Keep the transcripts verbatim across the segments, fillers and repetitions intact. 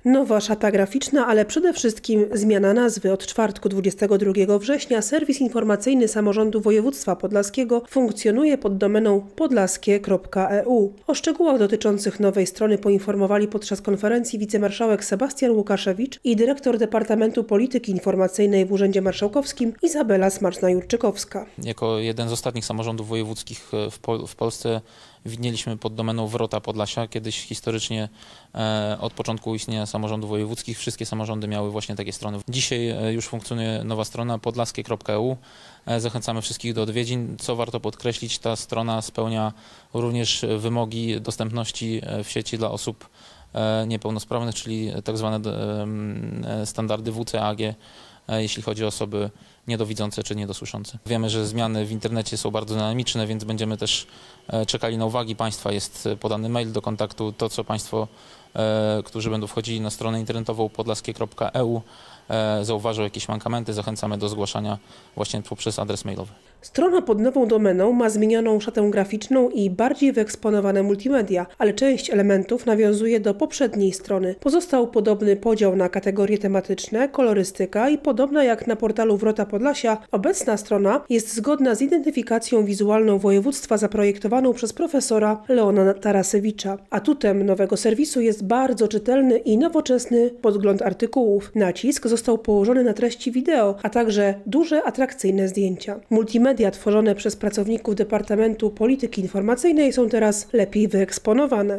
Nowa szata graficzna, ale przede wszystkim zmiana nazwy. Od czwartku dwudziestego drugiego września serwis informacyjny Samorządu Województwa Podlaskiego funkcjonuje pod domeną podlaskie kropka e u. O szczegółach dotyczących nowej strony poinformowali podczas konferencji wicemarszałek Sebastian Łukaszewicz i dyrektor Departamentu Polityki Informacyjnej w Urzędzie Marszałkowskim Izabela Smaczna-Jurczykowska. Jako jeden z ostatnich samorządów wojewódzkich w, Pol w Polsce widnieliśmy pod domeną Wrota Podlasia. Kiedyś historycznie e, od początku istnienia samorządów wojewódzkich wszystkie samorządy miały właśnie takie strony. Dzisiaj e, już funkcjonuje nowa strona podlaskie kropka e u. E, zachęcamy wszystkich do odwiedzin. Co warto podkreślić, ta strona spełnia również wymogi dostępności w sieci dla osób e, niepełnosprawnych, czyli tak zwane e, standardy W C A G, e, jeśli chodzi o osoby niedowidzące czy niedosłyszące. Wiemy, że zmiany w internecie są bardzo dynamiczne, więc będziemy też czekali na uwagi Państwa. Jest podany mail do kontaktu. To, co Państwo, e, którzy będą wchodzili na stronę internetową podlaskie kropka e u, e, zauważą jakieś mankamenty, zachęcamy do zgłaszania właśnie poprzez adres mailowy. Strona pod nową domeną ma zmienioną szatę graficzną i bardziej wyeksponowane multimedia, ale część elementów nawiązuje do poprzedniej strony. Pozostał podobny podział na kategorie tematyczne, kolorystyka i podobna jak na portalu Wrota Podlasia, obecna strona jest zgodna z identyfikacją wizualną województwa zaprojektowaną przez profesora Leona Tarasewicza. Atutem nowego serwisu jest bardzo czytelny i nowoczesny podgląd artykułów. Nacisk został położony na treści wideo, a także duże, atrakcyjne zdjęcia. Multimedia tworzone przez pracowników Departamentu Polityki Informacyjnej są teraz lepiej wyeksponowane.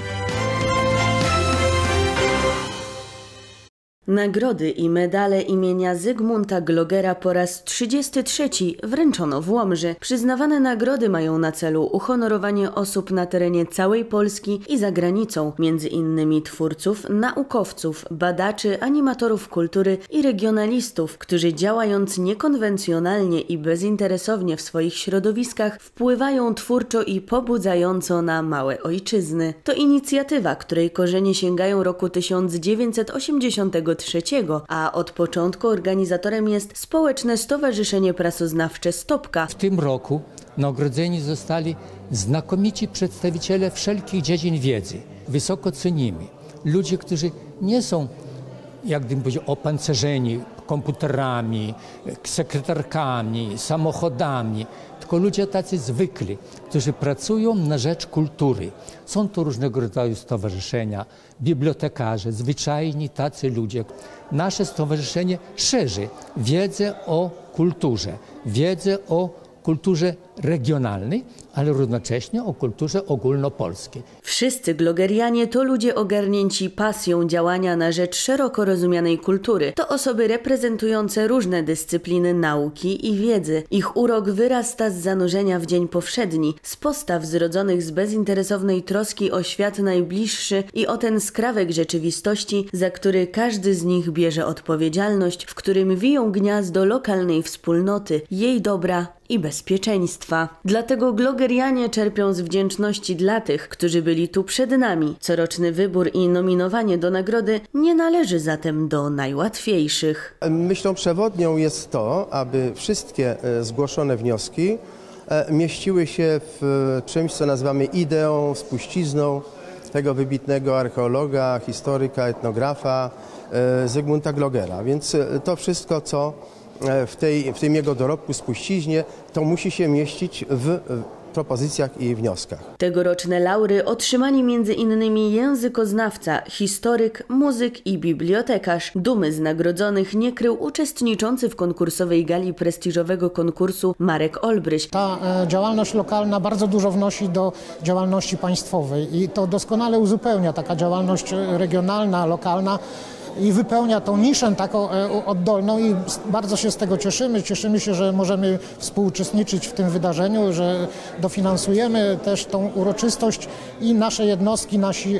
Nagrody i medale imienia Zygmunta Glogera po raz trzydziesty trzeci wręczono w Łomży. Przyznawane nagrody mają na celu uhonorowanie osób na terenie całej Polski i za granicą, między innymi twórców, naukowców, badaczy, animatorów kultury i regionalistów, którzy działając niekonwencjonalnie i bezinteresownie w swoich środowiskach wpływają twórczo i pobudzająco na małe ojczyzny. To inicjatywa, której korzenie sięgają roku tysiąc dziewięćset osiemdziesiątego trzeciego, a od początku organizatorem jest Społeczne Stowarzyszenie Prasoznawcze Stopka. W tym roku nagrodzeni zostali znakomici przedstawiciele wszelkich dziedzin wiedzy. Wysoko cenimy. Ludzie, którzy nie są, jak gdybym powiedział, opancerzeni komputerami, sekretarkami, samochodami, tylko ludzie tacy zwykli, którzy pracują na rzecz kultury. Są to różnego rodzaju stowarzyszenia, bibliotekarze, zwyczajni tacy ludzie. Nasze stowarzyszenie szerzy wiedzę o kulturze, wiedzę o kulturze regionalnej, ale równocześnie o kulturze ogólnopolskiej. Wszyscy glogerianie to ludzie ogarnięci pasją działania na rzecz szeroko rozumianej kultury. To osoby reprezentujące różne dyscypliny nauki i wiedzy. Ich urok wyrasta z zanurzenia w dzień powszedni, z postaw zrodzonych z bezinteresownej troski o świat najbliższy i o ten skrawek rzeczywistości, za który każdy z nich bierze odpowiedzialność, w którym wiją gniazdo lokalnej wspólnoty, jej dobra i bezpieczeństwa. Dlatego glogerianie czerpią z wdzięczności dla tych, którzy byli tu przed nami. Coroczny wybór i nominowanie do nagrody nie należy zatem do najłatwiejszych. Myślą przewodnią jest to, aby wszystkie zgłoszone wnioski mieściły się w czymś, co nazywamy ideą, spuścizną tego wybitnego archeologa, historyka, etnografa Zygmunta Glogera. Więc to wszystko, co w, tej, w tym jego dorobku, spuściźnie, to musi się mieścić w propozycjach i wnioskach. Tegoroczne laury otrzymali między innymi językoznawca, historyk, muzyk i bibliotekarz. Dumy z nagrodzonych nie krył uczestniczący w konkursowej gali prestiżowego konkursu Marek Olbryś. Ta e, działalność lokalna bardzo dużo wnosi do działalności państwowej i to doskonale uzupełnia taka działalność regionalna, lokalna i wypełnia tą niszę taką oddolną i bardzo się z tego cieszymy. Cieszymy się, że możemy współuczestniczyć w tym wydarzeniu, że dofinansujemy też tą uroczystość i nasze jednostki, nasi e,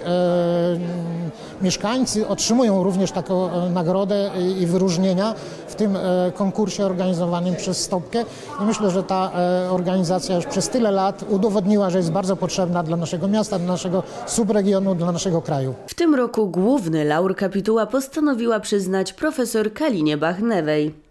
mieszkańcy otrzymują również taką nagrodę i, i wyróżnienia w tym e, konkursie organizowanym przez Stopkę. I myślę, że ta e, organizacja już przez tyle lat udowodniła, że jest bardzo potrzebna dla naszego miasta, dla naszego subregionu, dla naszego kraju. W tym roku główny laur kapituła postanowiła przyznać profesor Kalinie Bachnewej.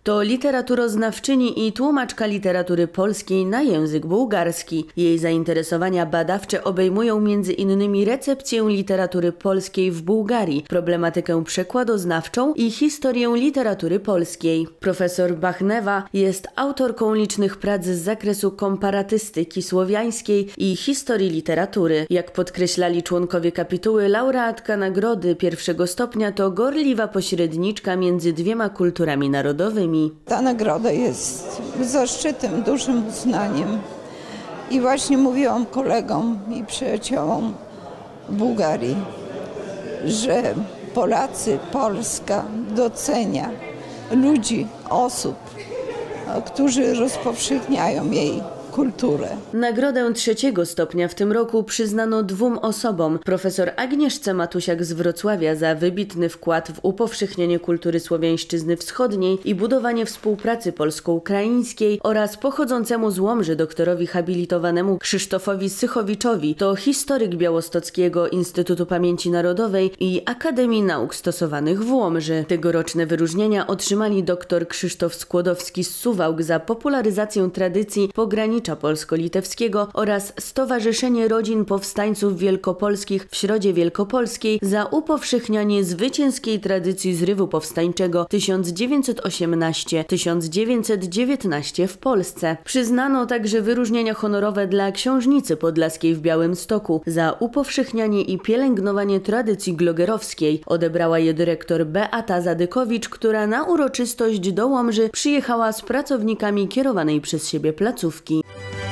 To literaturoznawczyni i tłumaczka literatury polskiej na język bułgarski. Jej zainteresowania badawcze obejmują między innymi recepcję literatury polskiej w Bułgarii, problematykę przekładoznawczą i historię literatury polskiej. Profesor Bachnewa jest autorką licznych prac z zakresu komparatystyki słowiańskiej i historii literatury. Jak podkreślali członkowie kapituły, laureatka nagrody pierwszego stopnia to gorliwa pośredniczka między dwiema kulturami narodowymi. Ta nagroda jest zaszczytem, dużym uznaniem i właśnie mówiłam kolegom i przyjaciołom w Bułgarii, że Polacy, Polska docenia ludzi, osób, którzy rozpowszechniają jej kulturę. Nagrodę trzeciego stopnia w tym roku przyznano dwóm osobom. Profesor Agnieszce Matusiak z Wrocławia za wybitny wkład w upowszechnienie kultury słowiańszczyzny wschodniej i budowanie współpracy polsko-ukraińskiej oraz pochodzącemu z Łomży doktorowi habilitowanemu Krzysztofowi Sychowiczowi, to historyk Białostockiego Instytutu Pamięci Narodowej i Akademii Nauk Stosowanych w Łomży. Tegoroczne wyróżnienia otrzymali dr Krzysztof Skłodowski z Suwałk za popularyzację tradycji pogranicza polsko-litewskiego oraz Stowarzyszenie Rodzin Powstańców Wielkopolskich w Środzie Wielkopolskiej za upowszechnianie zwycięskiej tradycji zrywu powstańczego tysiąc dziewięćset osiemnaście do tysiąc dziewięćset dziewiętnaście w Polsce. Przyznano także wyróżnienia honorowe dla Książnicy Podlaskiej w Białymstoku za upowszechnianie i pielęgnowanie tradycji glogerowskiej. Odebrała je dyrektor Beata Zadykowicz, która na uroczystość do Łomży przyjechała z pracownikami kierowanej przez siebie placówki.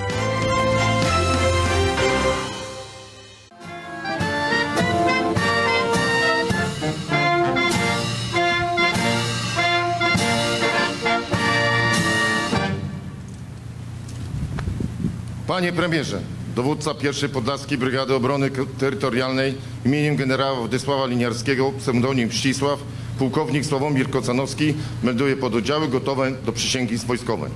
Panie premierze, dowódca pierwszej Podlaskiej Brygady Obrony Terytorialnej imieniem generała Władysława Liniarskiego, pseudonim Ścisław, pułkownik Sławomir Kocanowski melduje pododdziały gotowe do przysięgi wojskowej.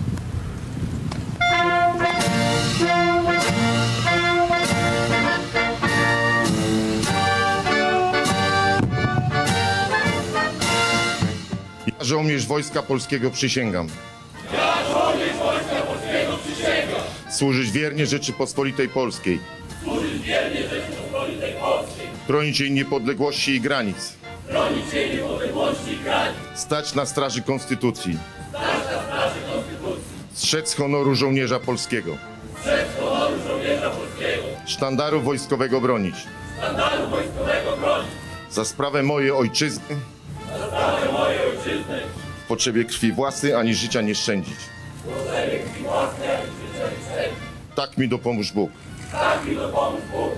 Ja, żołnierz Wojska Polskiego, przysięgam. Ja, żołnierz Wojska Polskiego, przysięgam. Służyć wiernie Rzeczypospolitej Polskiej. Służyć wiernie Rzeczypospolitej Polskiej. Bronić jej niepodległości i granic. Bronić jej niepodległości i granic. Stać na straży Konstytucji. Stać na straży Konstytucji. Strzec honoru żołnierza polskiego. Strzec honoru żołnierza polskiego. Sztandaru wojskowego bronić. Sztandaru wojskowego bronić. Za sprawę mojej ojczyzny. Za sprawę mojej ojczyzny. W potrzebie krwi własnej ani życia nie szczędzić. W potrzebie krwi własnej ani życia nie szczędzić. Tak mi dopomóż Bóg. Tak mi dopomóż Bóg.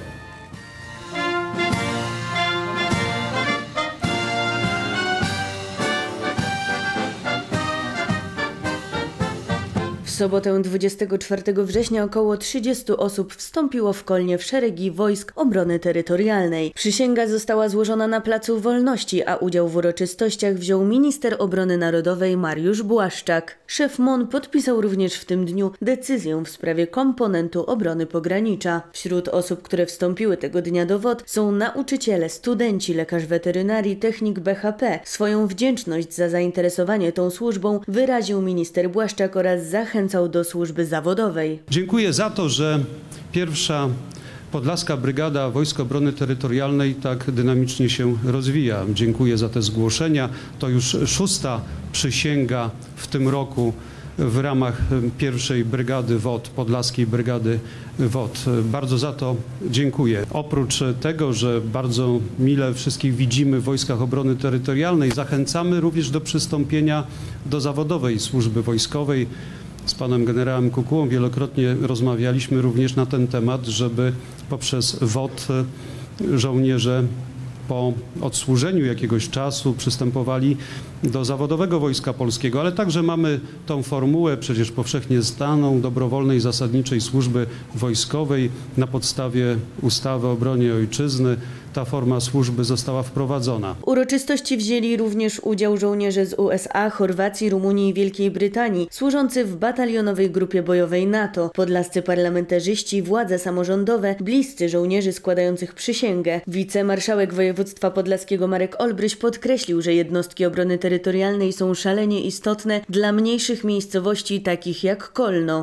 W sobotę dwudziestego czwartego września około trzydziestu osób wstąpiło w Kolnie w szeregi Wojsk Obrony Terytorialnej. Przysięga została złożona na Placu Wolności, a udział w uroczystościach wziął minister obrony narodowej Mariusz Błaszczak. Szef M O N podpisał również w tym dniu decyzję w sprawie komponentu obrony pogranicza. Wśród osób, które wstąpiły tego dnia do W O T są nauczyciele, studenci, lekarz weterynarii, technik B H P. Swoją wdzięczność za zainteresowanie tą służbą wyraził minister Błaszczak oraz zachęcał do służby zawodowej. Dziękuję za to, że pierwsza Podlaska Brygada Wojsk Obrony Terytorialnej tak dynamicznie się rozwija. Dziękuję za te zgłoszenia. To już szósta przysięga w tym roku w ramach pierwszej Brygady W O T, Podlaskiej Brygady W O T. Bardzo za to dziękuję. Oprócz tego, że bardzo mile wszystkich widzimy w Wojskach Obrony Terytorialnej, zachęcamy również do przystąpienia do zawodowej służby wojskowej. Z panem generałem Kukułą wielokrotnie rozmawialiśmy również na ten temat, żeby poprzez W O T żołnierze po odsłużeniu jakiegoś czasu przystępowali do zawodowego Wojska Polskiego, ale także mamy tą formułę przecież powszechnie znaną dobrowolnej zasadniczej służby wojskowej na podstawie ustawy o obronie ojczyzny. Ta forma służby została wprowadzona. W uroczystości wzięli również udział żołnierze z U S A, Chorwacji, Rumunii i Wielkiej Brytanii, służący w batalionowej grupie bojowej NATO, podlascy parlamentarzyści, władze samorządowe, bliscy żołnierzy składających przysięgę. Wicemarszałek województwa podlaskiego Marek Olbryś podkreślił, że jednostki obrony terytorialnej terytorialnej są szalenie istotne dla mniejszych miejscowości takich jak Kolno.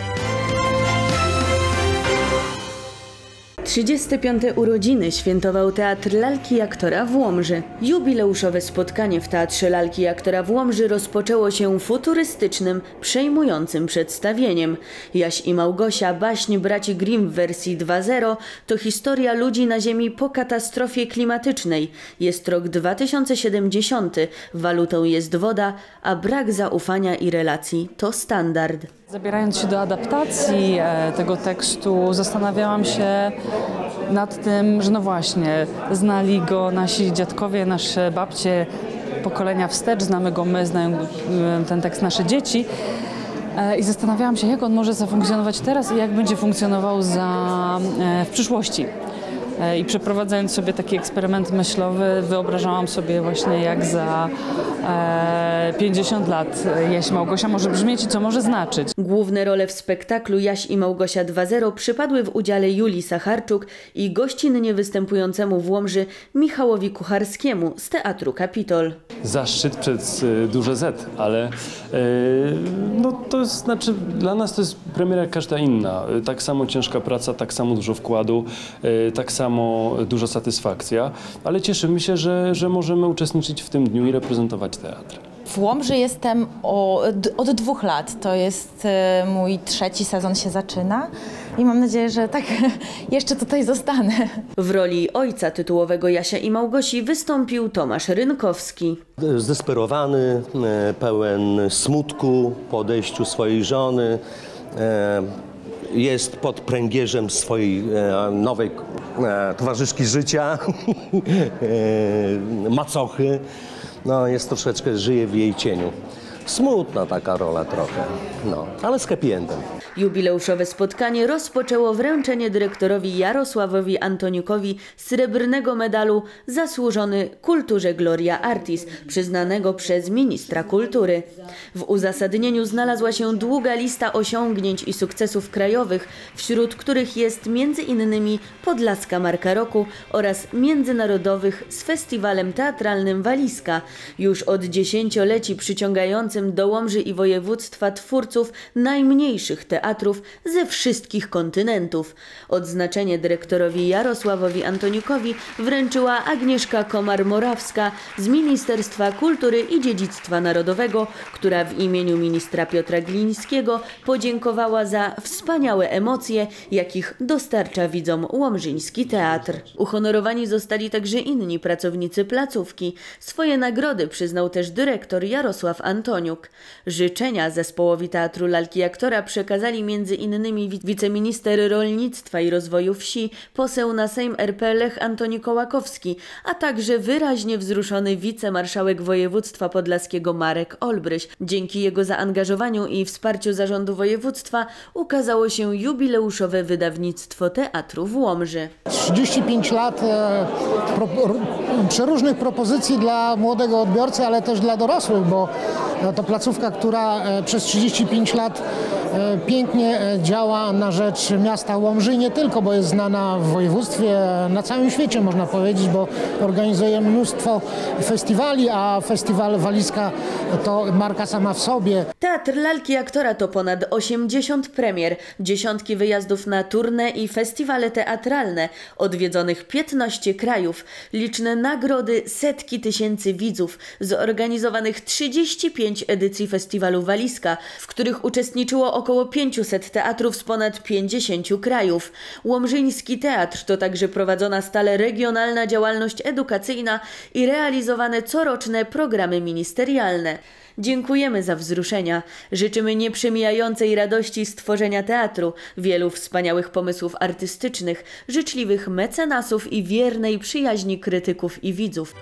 trzydzieste piąte urodziny świętował Teatr Lalki i Aktora w Łomży. Jubileuszowe spotkanie w Teatrze Lalki i Aktora w Łomży rozpoczęło się futurystycznym, przejmującym przedstawieniem. Jaś i Małgosia, baśń braci Grimm w wersji dwa zero, to historia ludzi na Ziemi po katastrofie klimatycznej. Jest rok dwa tysiące siedemdziesiąty, walutą jest woda, a brak zaufania i relacji to standard. Zabierając się do adaptacji tego tekstu, zastanawiałam się nad tym, że no właśnie, znali go nasi dziadkowie, nasze babcie, pokolenia wstecz, znamy go my, znają ten tekst nasze dzieci. I zastanawiałam się, jak on może zafunkcjonować teraz i jak będzie funkcjonował za, w przyszłości. I przeprowadzając sobie taki eksperyment myślowy, wyobrażałam sobie właśnie, jak za e, pięćdziesiąt lat Jaś i Małgosia może brzmieć i co może znaczyć. Główne role w spektaklu Jaś i Małgosia dwa zero przypadły w udziale Julii Sacharczuk i gościnnie występującemu w Łomży Michałowi Kucharskiemu z Teatru Kapitol. Zaszczyt przez duże Z, ale e, no to jest, znaczy dla nas to jest premiera jak każda inna. Tak samo ciężka praca, tak samo dużo wkładu, e, tak samo samo duża satysfakcja, ale cieszymy się, że, że możemy uczestniczyć w tym dniu i reprezentować teatr. W Łomży jestem od, od dwóch lat. To jest mój trzeci sezon się zaczyna i mam nadzieję, że tak jeszcze tutaj zostanę. W roli ojca tytułowego Jasia i Małgosi wystąpił Tomasz Rynkowski. Zdesperowany, pełen smutku po odejściu swojej żony. Jest pod pręgierzem swojej e, nowej e, towarzyszki życia, e, macochy. No, jest troszeczkę, żyje w jej cieniu. Smutna taka rola trochę, no, ale z happy endem. Jubileuszowe spotkanie rozpoczęło wręczenie dyrektorowi Jarosławowi Antoniukowi srebrnego medalu Zasłużony Kulturze Gloria Artis, przyznanego przez ministra kultury. W uzasadnieniu znalazła się długa lista osiągnięć i sukcesów krajowych, wśród których jest między innymi Podlaska Marka Roku oraz międzynarodowych z festiwalem teatralnym Walizka, już od dziesięcioleci przyciągający do Łomży i województwa twórców najmniejszych teatrów ze wszystkich kontynentów. Odznaczenie dyrektorowi Jarosławowi Antoniukowi wręczyła Agnieszka Komar-Morawska z Ministerstwa Kultury i Dziedzictwa Narodowego, która w imieniu ministra Piotra Glińskiego podziękowała za wspaniałe emocje, jakich dostarcza widzom łomżyński teatr. Uhonorowani zostali także inni pracownicy placówki. Swoje nagrody przyznał też dyrektor Jarosław Antoniuk. Życzenia zespołowi Teatru Lalki i Aktora przekazali między innymi wiceminister rolnictwa i rozwoju wsi, poseł na Sejm R P Lech Antoni Kołakowski, a także wyraźnie wzruszony wicemarszałek województwa podlaskiego Marek Olbryś. Dzięki jego zaangażowaniu i wsparciu zarządu województwa ukazało się jubileuszowe wydawnictwo teatru w Łomży. trzydzieści pięć lat e, pro, przeróżnych propozycji dla młodego odbiorcy, ale też dla dorosłych, bo to placówka, która przez trzydzieści pięć lat pięknie działa na rzecz miasta Łomży i nie tylko, bo jest znana w województwie, na całym świecie można powiedzieć, bo organizuje mnóstwo festiwali, a festiwal Walizka to marka sama w sobie. Teatr Lalki i Aktora to ponad osiemdziesiąt premier, dziesiątki wyjazdów na tournée i festiwale teatralne, odwiedzonych piętnaście krajów, liczne nagrody, setki tysięcy widzów, zorganizowanych trzydzieści pięć edycji festiwalu Walizka, w których uczestniczyło około pięćset teatrów z ponad pięćdziesięciu krajów. Łomżyński Teatr to także prowadzona stale regionalna działalność edukacyjna i realizowane coroczne programy ministerialne. Dziękujemy za wzruszenia. Życzymy nieprzemijającej radości stworzenia teatru, wielu wspaniałych pomysłów artystycznych, życzliwych mecenasów i wiernej przyjaźni krytyków i widzów.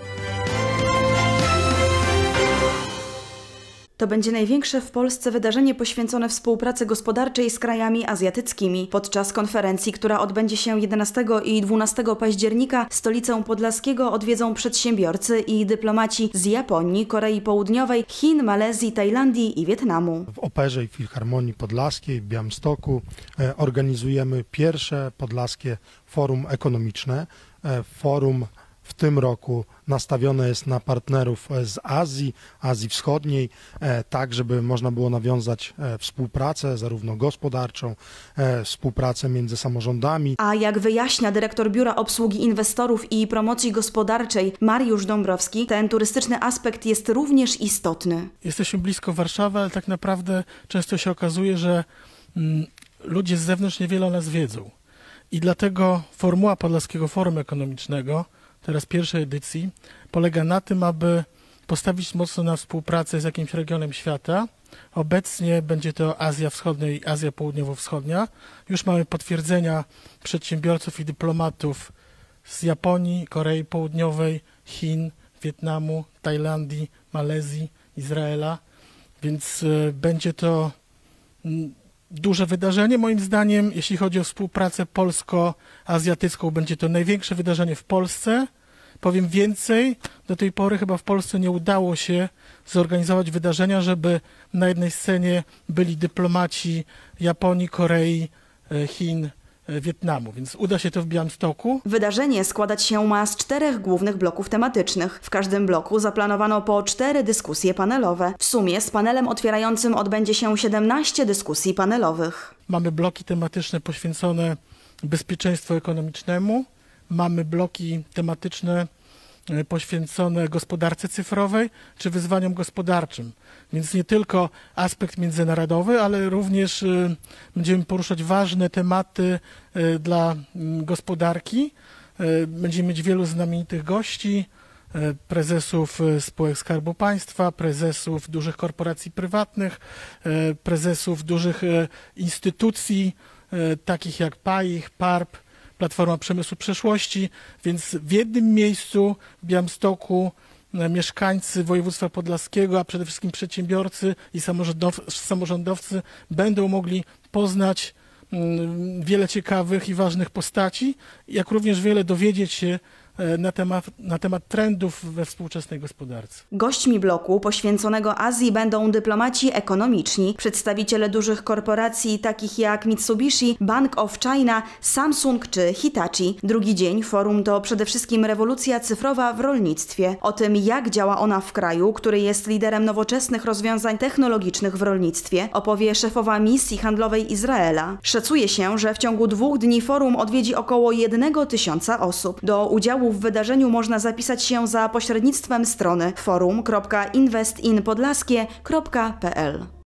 To będzie największe w Polsce wydarzenie poświęcone współpracy gospodarczej z krajami azjatyckimi. Podczas konferencji, która odbędzie się jedenastego i dwunastego października, stolicę Podlaskiego odwiedzą przedsiębiorcy i dyplomaci z Japonii, Korei Południowej, Chin, Malezji, Tajlandii i Wietnamu. W Operze i Filharmonii Podlaskiej w Białymstoku e, organizujemy pierwsze podlaskie forum ekonomiczne, e, forum w tym roku nastawione jest na partnerów z Azji, Azji Wschodniej, tak żeby można było nawiązać współpracę zarówno gospodarczą, współpracę między samorządami. A jak wyjaśnia dyrektor Biura Obsługi Inwestorów i Promocji Gospodarczej Mariusz Dąbrowski, ten turystyczny aspekt jest również istotny. Jesteśmy blisko Warszawy, ale tak naprawdę często się okazuje, że mm, ludzie z zewnątrz niewiele o nas wiedzą. I dlatego formuła Podlaskiego Forum Ekonomicznego, teraz pierwszej edycji, polega na tym, aby postawić mocno na współpracę z jakimś regionem świata. Obecnie będzie to Azja Wschodnia i Azja Południowo-Wschodnia. Już mamy potwierdzenia przedsiębiorców i dyplomatów z Japonii, Korei Południowej, Chin, Wietnamu, Tajlandii, Malezji, Izraela, więc y, będzie to y, duże wydarzenie. Moim zdaniem, jeśli chodzi o współpracę polsko-azjatycką, będzie to największe wydarzenie w Polsce. Powiem więcej, do tej pory chyba w Polsce nie udało się zorganizować wydarzenia, żeby na jednej scenie byli dyplomaci Japonii, Korei, Chin, Wietnamu, więc uda się to w Białymstoku. Wydarzenie składać się ma z czterech głównych bloków tematycznych. W każdym bloku zaplanowano po cztery dyskusje panelowe. W sumie z panelem otwierającym odbędzie się siedemnaście dyskusji panelowych. Mamy bloki tematyczne poświęcone bezpieczeństwu ekonomicznemu, mamy bloki tematyczne poświęcone gospodarce cyfrowej czy wyzwaniom gospodarczym. Więc nie tylko aspekt międzynarodowy, ale również y, będziemy poruszać ważne tematy y, dla y, gospodarki. Y, będziemy mieć wielu znamienitych gości, y, prezesów y, spółek Skarbu Państwa, prezesów dużych korporacji prywatnych, y, prezesów dużych y, instytucji, y, takich jak P A I H, P A R P, Platforma Przemysłu Przyszłości, więc w jednym miejscu w Białymstoku mieszkańcy województwa podlaskiego, a przede wszystkim przedsiębiorcy i samorządowcy będą mogli poznać wiele ciekawych i ważnych postaci, jak również wiele dowiedzieć się na temat, na temat trendów we współczesnej gospodarce. Gośćmi bloku poświęconego Azji będą dyplomaci ekonomiczni, przedstawiciele dużych korporacji takich jak Mitsubishi, Bank of China, Samsung czy Hitachi. Drugi dzień forum to przede wszystkim rewolucja cyfrowa w rolnictwie. O tym, jak działa ona w kraju, który jest liderem nowoczesnych rozwiązań technologicznych w rolnictwie, opowie szefowa misji handlowej Izraela. Szacuje się, że w ciągu dwóch dni forum odwiedzi około jednego tysiąca osób. Do udziału w wydarzeniu można zapisać się za pośrednictwem strony forum kropka investinpodlaskie kropka p l.